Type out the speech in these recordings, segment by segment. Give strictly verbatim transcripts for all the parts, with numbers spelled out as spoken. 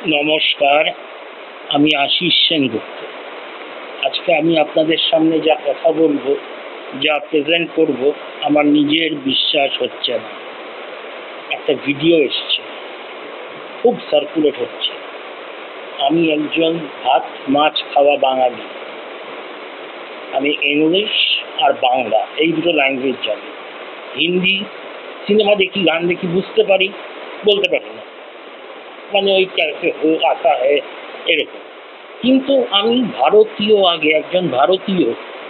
নমস্কার, আমি আশিস সেনগুপ্ত। আজকে আমি আপনাদের সামনে যা কথা বলবো, যা প্রেজেন্ট করব, আমার নিজের বিশ্বাস হচ্ছে না। একটা ভিডিও এসছে, খুব সার্কুলেট হচ্ছে। আমি একজন ভাত মাছ খাওয়া বাঙালি। আমি ইংলিশ আর বাংলা এই দুটো ল্যাঙ্গুয়েজ জানি। হিন্দি সিনেমা দেখি, গান দেখি, বুঝতে পারি, বলতে পারি না, মানে ওই ক্যাফে হো আতা হয় এরকম। কিন্তু আমি ভারতীয়, আগে একজন ভারতীয়।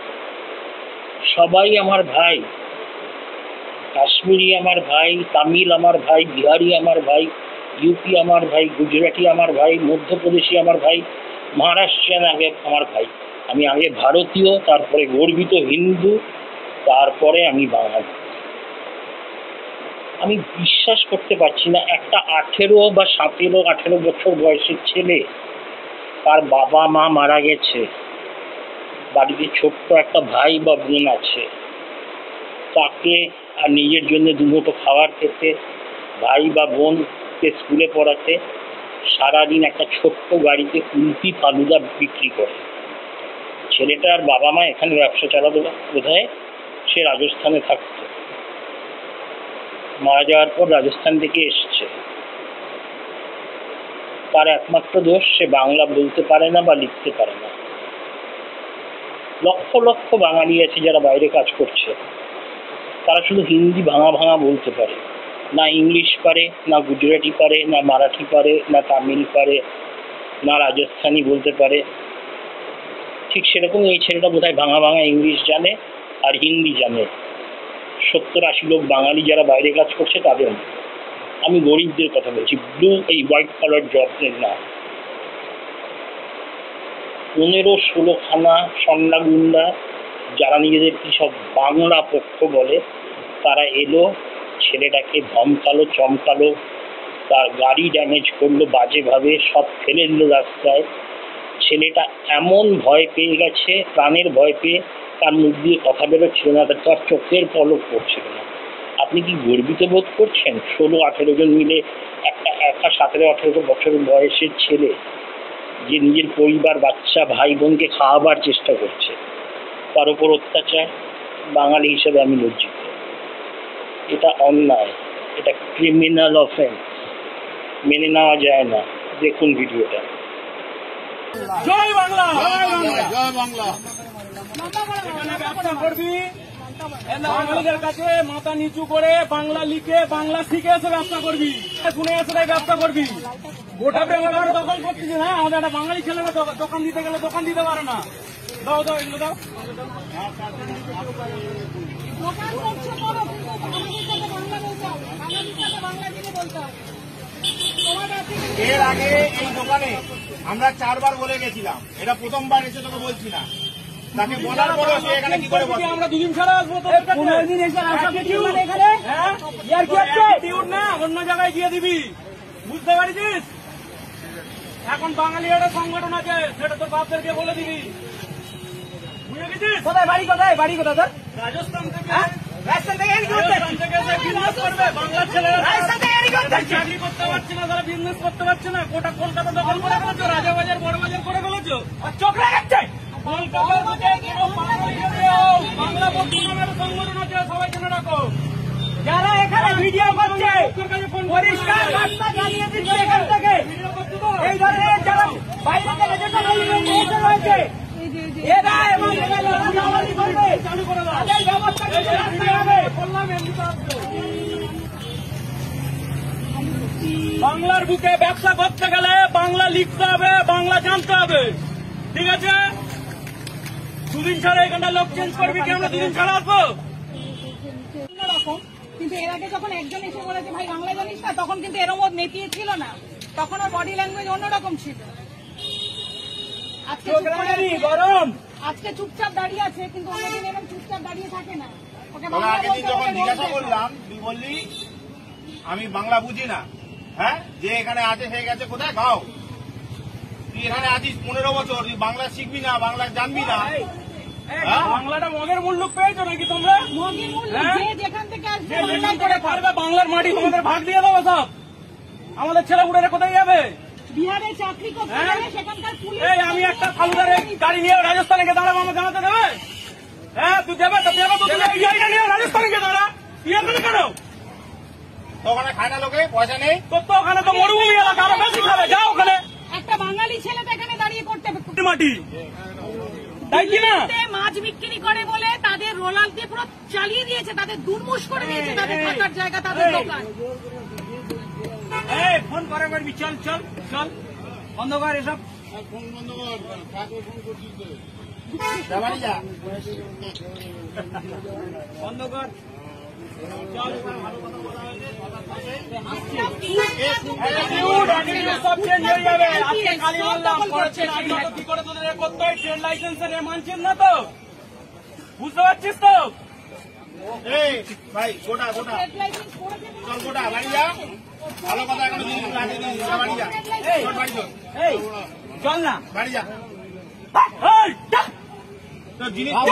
সবাই আমার ভাই। কাশ্মীরি আমার ভাই, তামিল আমার ভাই, বিহারি আমার ভাই, ইউপি আমার ভাই, গুজরাটি আমার ভাই, মধ্যপ্রদেশি আমার ভাই, মহারাষ্ট্রিয়ান আগে আমার ভাই। আমি আগে ভারতীয়, তারপরে গর্বিত হিন্দু, তারপরে আমি বাঙালি। আমি বিশ্বাস করতে পারছি না, একটা আঠেরো বা সতেরো আঠেরো বছর বয়সের ছেলে, তার বাবা মা মারা গেছে, বাড়িতে ছোট্ট একটা ভাই বা বোন আছে, তাকে আর নিজের জন্য দুমুঠো খাবার খেতে, ভাই বা বোনকে স্কুলে পড়াতে সারাদিন একটা ছোট্ট গাড়িতে কুলফি ফালুদা বিক্রি করে। ছেলেটার বাবা মা এখানে ব্যবসা চালাতো, বোধহয় সে রাজস্থানে থাকতো, মারা যাওয়ার পর রাজস্থান থেকে এসছে। তার একমাত্র দোষ, সে বাংলা বলতে পারে না বা লিখতে পারে না। লক্ষ লক্ষ বাঙালি আছে যারা বাইরে কাজ করছে, তারা শুধু হিন্দি ভাঙা ভাঙা বলতে পারে, না ইংলিশ পারে, না গুজরাটি পারে, না মারাঠি পারে, না তামিল পারে, না রাজস্থানি বলতে পারে। ঠিক সেরকম এই ছেলেটা বোধহয় ভাঙা ভাঙা ইংলিশ জানে আর হিন্দি জানে। সত্তর আশি লোক বাঙালি যারা বাইরে কাজ করছে তাদের। আমি গরিবদের কথা বলছি, ব্লু এই হোয়াইট কালার জবের না। পনেরো ষোলো খানা সন্না গুন্ডা যারা নিজেদের কি সব বাংলা পক্ষ বলে, তারা এলো, ছেলেটাকে ধমকালো, চমকালো, তার গাড়ি ড্যামেজ করলো বাজেভাবে, সব ফেলে দিল রাস্তায়। ছেলেটা এমন ভয় পেয়ে গেছে, প্রাণের ভয় পেয়ে তার মুখ দিয়ে কথা বেরোচ্ছিল না, তার চোখের পলক পড়ছিল না। আপনি কি গর্বিত বোধ করছেন? ষোলো আঠেরো জন মিলে একটা একা সতেরো আঠেরো বছর বয়সের ছেলে, যে নিজের পরিবার, বাচ্চা, ভাই বোনকে খাওয়াবার চেষ্টা করছে, তার উপর অত্যাচার। বাঙালি হিসেবে আমি লজ্জিত। এটা অন্যায়, এটা ক্রিমিনাল অফেন্স, মেনে নেওয়া যায় না। দেখুন ভিডিওটা। জয় বাংলা, জয় বাংলা, জয় বাংলা। ব্যবসা করবি, বাঙালিদের কাছে মাথা নিচু করে বাংলা লিখে বাংলা শিখে এসে ব্যবসা করবি, শুনে এসে ব্যবসা করবি। গোটা ব্যবহার দখল করছিস না। আমাদের একটা বাঙালি ছেলেরা দোকান দিতে গেলে দোকান দিতে পারে না। দাও দাও এগুলো দাও। এর আগে এই দোকানে আমরা চারবার বলে গেছিলাম, এটা প্রথমবার এসে তোকে বলছি না। তাকে বলার পরে সে এখানে কি করে বলছে? আমরা দুদিন ছাড়া আসবো, পনেরো দিন এসে আসা এখানে না, অন্য জায়গায় গিয়ে দিবি, বুঝতে পারছিস? এখন বাঙালি একটা সংগঠন আছে, সেটা তোর বাপদেরকে বলে দিবি, বুঝে গেছিস? কোথায় বাড়ি, কোথায় বাড়ি, কোথায় তোর? রাজস্থান থেকে। রাজস্থান থেকে রাজস্থান থেকে এসে বিজনেস করবে। বাংলার ছেলেরা চাকরি করতে পারছে না, তারা বিজনেস করতে পারছে না। গোটা কলকাতা দখল করে ফেলেছো, রাজাবাজার বড় বাজার করে ফেলেছো। চোখ লাগাচ্ছে বাংলা বন্ধু নামের সংগঠন আছে, সবাই জেনে রাখো। যারা এখানে ভিডিও করছে পরিষ্কার বার্তা জানিয়ে দিচ্ছে এখান থেকে, এই ধরনের যারা বাইরে থেকে যেটা রয়েছে এরা এবং চালু করে তাদের ব্যবস্থা করতে হবে। বাংলার বুকে ব্যবসা করতে গেলে বাংলা লিখতে হবে, বাংলা জানতে হবে, ঠিক আছে? দুদিন ছাড়া এখানটা লোক চেঞ্জ করবি কি? আমরা দুদিন ছাড়া আসবো। কিন্তু এর আগে যখন একজন এসে বলেছে ভাই বাংলা জানিস না, তখন কিন্তু এরম ওর নেতিয়ে ছিল না, তখন ওর বডি ল্যাঙ্গুয়েজ অন্যরকম ছিল। আজকে গরম, আজকে চুপচাপ দাঁড়িয়ে আছে, কিন্তু অন্যদিন এরকম চুপচাপ দাঁড়িয়ে থাকে না। ওকে আগের দিন যখন জিজ্ঞাসা করলাম, তুই বললি আমি বাংলা বুঝি না। হ্যাঁ, যে এখানে আছে সে গেছে কোথায় গাও? তুই এখানে আছিস পনেরো বছর, তুই বাংলা শিখবি না, বাংলা জানবি না। বাংলাটা মগের মূল্য পেয়েছো নাকি তোমরা? যেখান থেকে পারবে বাংলার মাটি তোমাদের ভাগ দিয়ে দেবো সব। আমাদের ছেলে উড়ে কোথায় যাবে? বিহারে চাকরি করতে হ্যাঁ? গেলে সেখানকার পুলিশ এই আমি একটা ফালুদারে গাড়ি নিয়ে রাজস্থানে গিয়ে দাঁড়াবো, আমার জানাতে দেবে? হ্যাঁ তুই দেবে তো দেবে তো, তুই এই গাড়িটা নিয়ে রাজস্থানে গিয়ে দাঁড়া, তুই এখানে কেন? তো ওখানে খায় না লোকে, পয়সা নেই। তোর তো ওখানে তো মরুভূমি এলাকা, আরো বেশি খাবে, যাও ওখানে। একটা বাঙালি ছেলে তো এখানে দাঁড়িয়ে করতে মাটি তাই কি না? মাছ বিক্রি করে বলে তাদের রোলার দিয়ে পুরো চালিয়ে দিয়েছে, তাদের দুর্মুষ করে দিয়েছে, তাদের থাকার জায়গা, তাদের দোকান। এই ফোন করে করবি, চল চল চল, বন্ধ কর এসব। যা বাড়ি যা। বন্ধ কর, চল। সব চেঞ্জ হয়ে যাবে, আজকে কালি মারলাম, পরের দিন আজকে কি করে তোদের এ করতে হয়, ট্রেড লাইসেন্সের এ মানছেন না তো, বুঝতে পারছিস তো? এই ভাই গোটা গোটা চল, গোটা বাড়ি যা। ভালো কথা, এখনো জিনিস লাগিয়ে দিস, যা বাড়ি যা। চল বাড়ি চল, এই চল না, বাড়ি যা। এই চল। তো জিনিসপত্র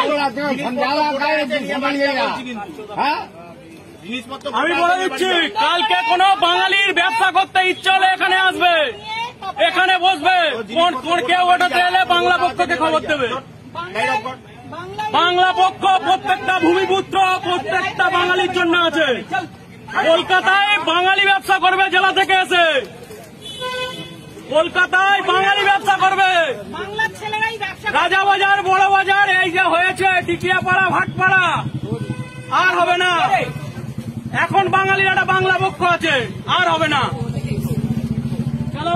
জিনিসপত্র আমি বলে দিচ্ছি, কালকে কোনো বাঙালির ব্যবসা করতে ইচ্ছে হলে এখানে আসবে, এখানে বসবে, কোন কোন কেউ ওটাতে এলে বাংলা পক্ষকে খবর দেবে। বাংলা পক্ষ প্রত্যেকটা ভূমিপুত্র, প্রত্যেকটা বাঙালির জন্য আছে। কলকাতায় বাঙালি ব্যবসা করবে, জেলা থেকে এসে কলকাতায় বাঙালি ব্যবসা করবে। বাংলার ছেলেরাই ব্যবসা রাজাবাজার, বড় বাজার, এই যে হয়েছে টিকিয়াপাড়া, ভাটপাড়া, আর হবে না। এখন বাঙালির একটা বাংলা পক্ষ আছে, আর হবে না। চলো,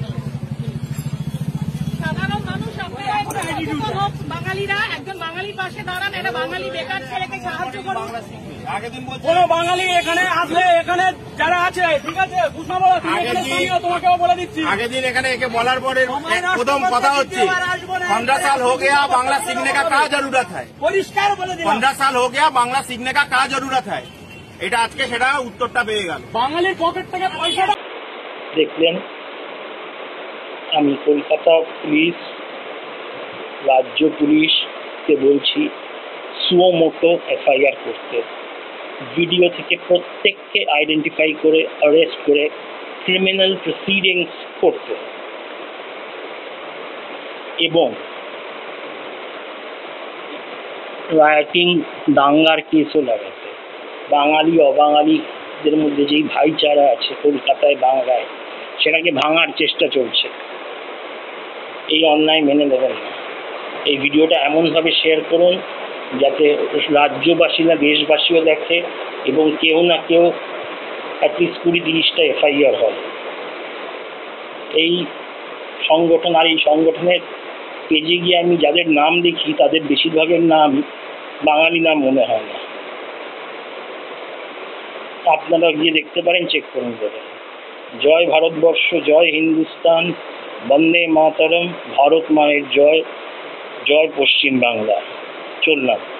সাধারণ মানুষ আপনারা একটু সচেতন হোক, বাঙালিরা একজন বাঙালির পাশে দাঁড়ান, একটা বাঙালি বেকার ছেলেকে সাহায্য করুন। আগের দিন বলছি কোন বাঙালি এখানে আসলে, এখানে যারা আছে, ঠিক আছে, বুঝতে পারো, তুমি এখানে স্থানীয়, তোমাকেও বলে দিচ্ছি। আগের দিন এখানে একে বলার পরে প্রথম কথা হচ্ছে पंद्रह साल हो गया बांग्ला सीखने का क्या जरूरत है, পরিষ্কার বলে দিলাম, पंद्रह साल हो गया बांग्ला सीखने का क्या जरूरत है। এটা আজকে সেটা উত্তরটা পেয়ে গেল। বাঙালির পকেট থেকে পয়সাটা। দেখলেন, আমি কলকাতা পুলিশ, রাজ্য পুলিশকে বলছি সুও মোটো এফআইআর করতে, ভিডিও থেকে প্রত্যেককে আইডেন্টিফাই করে অ্যারেস্ট করে ক্রিমিনাল প্রসিডিংস করতে, এবং রাইটিং দাঙ্গার কেসও লাগাতে। বাঙালি অবাঙালিদের মধ্যে যেই ভাইচারা আছে কলকাতায়, বাংলায়, সেটাকে ভাঙার চেষ্টা চলছে। এই অন্যায় মেনে নেবেন না। এই ভিডিওটা এমনভাবে শেয়ার করুন যাতে রাজ্যবাসী না দেশবাসীও দেখে, এবং কেউ না কেউ অ্যাটলিস্ট কুড়ি তিরিশটা এফআইআর হয়। এই সংগঠন আর এই সংগঠনের পেজে গিয়ে আমি যাদের নাম দেখি তাদের বেশিরভাগের নাম বাঙালি নাম মনে হয় না। আপনারা গিয়ে দেখতে পারেন, চেক করুন বলে। জয় ভারতবর্ষ, জয় হিন্দুস্তান, বন্দে মাতরম, ভারত মায়ের জয়, জয় পশ্চিম বাংলা। চললাম।